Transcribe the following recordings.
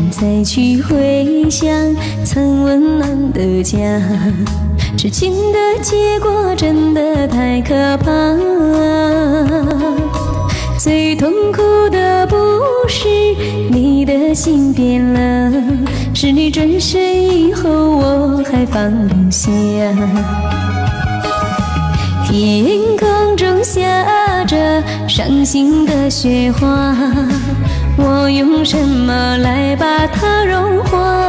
再去回想曾温暖的家，痴情的结果真的太可怕。最痛苦的不是你的心变了，是你转身以后我还放不下。天空中下着伤心的雪花，我用什么来把它融化？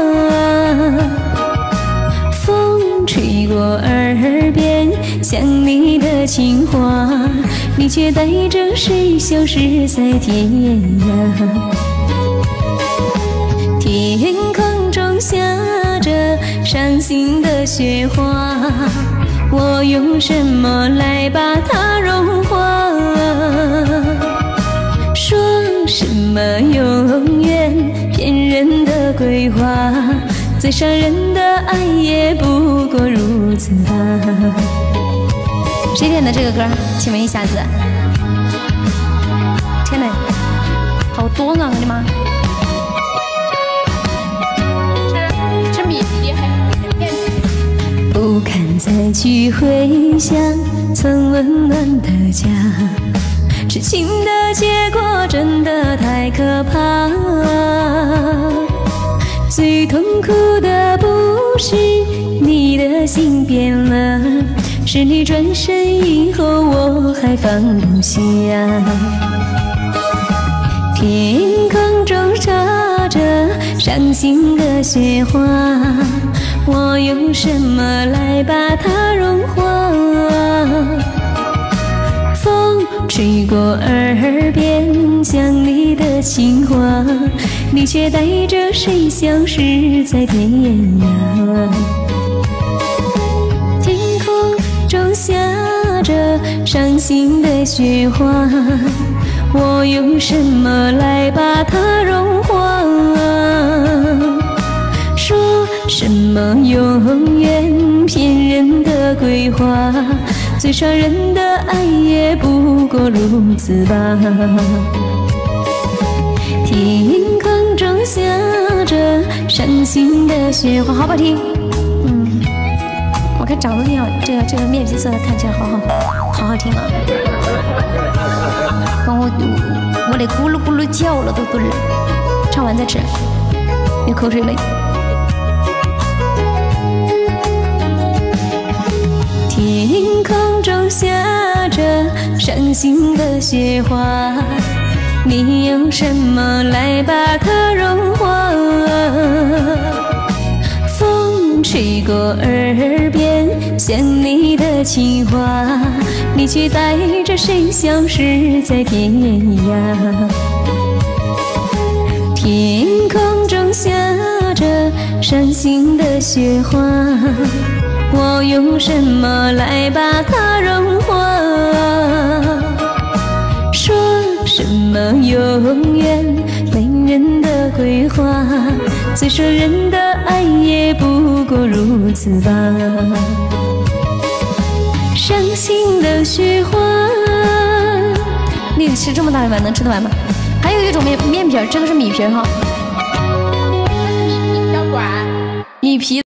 风吹过耳边，想你的情话，你却带着谁消失在天涯？天空中下着伤心的雪花，我用什么来把它融化？说什么永远，骗人的鬼话，最伤人的爱也不过如此吧。谁点的这个歌？请问一下子。天哪，好多啊！我的妈！这米厉害。不堪再去回想曾温暖的家，痴情的结果真的太可怕。最痛苦的不是你的心变了，是你转身以后我还放不下。天空中插着伤心的雪花，我用什么来把它融化？风吹过耳边，想你的情话，你却带着谁消失在天涯？天空中下着伤心的雪花，我用什么来把它融化？说什么永远，骗人的鬼话，最伤人的爱也不过如此吧。天空中下着伤心的雪花，好不好听？我看长得挺好，这个面皮色看起来好好听啊！刚我得咕噜咕噜叫了，都炖了。唱完再吃，流口水了。天空中下着伤心的雪花，你用什么来把它融化？风吹过耳边，想你的情话，你却带着谁消失在天涯？天空中下着伤心的雪花，我用什么来把它融化？说什么永远，没人的鬼话，最伤人的爱也不过如此吧。伤心的雪花，你吃这么大一碗能吃得完吗？还有一种面皮，这个是米皮哈，米皮。